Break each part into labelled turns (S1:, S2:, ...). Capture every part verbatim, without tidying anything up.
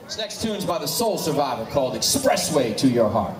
S1: This next tune's by the Soul Survivor called Expressway to Your Heart.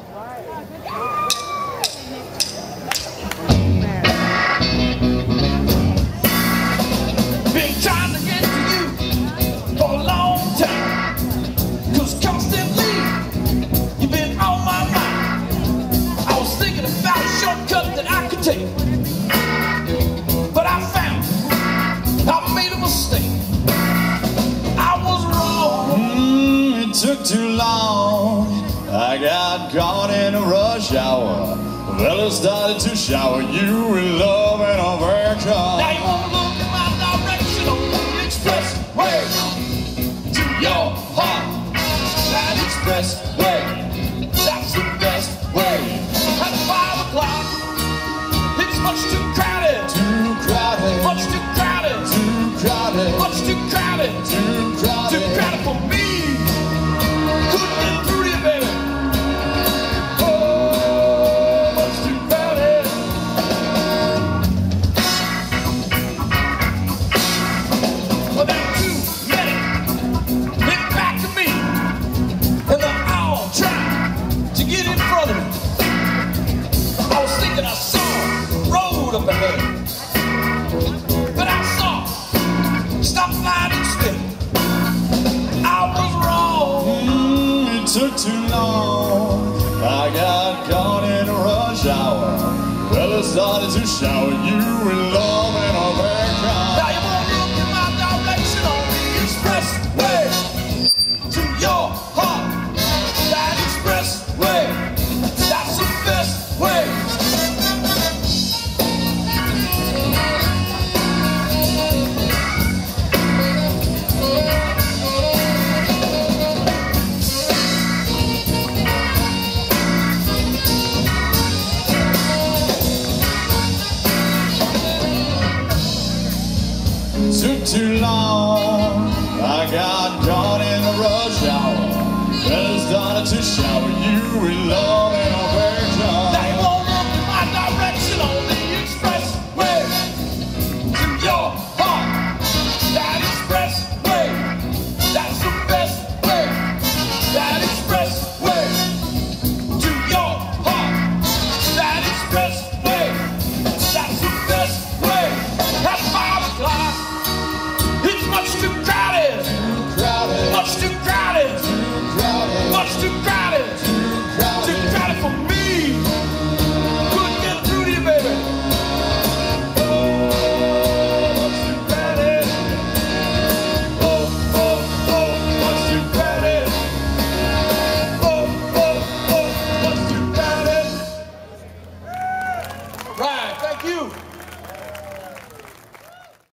S2: Been trying to get to you for a long time, 'cause constantly you've been on my mind. I was thinking about a shortcut that I could take, but I found I made a mistake. I was wrong.
S3: Mm, it took too long. I got caught in a rush hour. Well, I started to shower you with love and affection.
S2: Now you wanna look in my direction on the expressway to your heart. That expressway, that's the best way. At five o'clock, it's much too crowded.
S3: Too crowded.
S2: Much too crowded.
S3: Too crowded.
S2: Much too crowded.
S3: Too crowded.
S2: Too crowded for me. Couldn't get through to you, baby. Oh, much too crowded. Well, there are too many in back of me, and they're all trying to get in front of me. I was thinking I saw a road up ahead, but I saw stop light instead. I was wrong.
S3: Mm, it took too long. I got caught in a rush hour. Well, I started to shower you with love and affection.
S2: Now you wanna look in my direction on the expressway to your heart. That expressway, that's the best way.
S3: Took too long. I got caught in a rush hour. Well, I started to shower you with love and affection.
S2: Now you won't look in my direction on the expressway to your heart. That expressway, that's the best way. That expressway to your heart. That expressway, that's the best way. At five o'clock, it's much too crowded.
S3: Too crowded.
S2: Much too crowded.
S3: Too crowded.
S2: Much too crowded.
S3: Too crowded.
S2: Too crowded for me. Couldn't get through to you, baby. Oh, much too crowded. Oh, oh, oh, much too crowded. Oh, oh, oh, much too crowded. Right, thank you.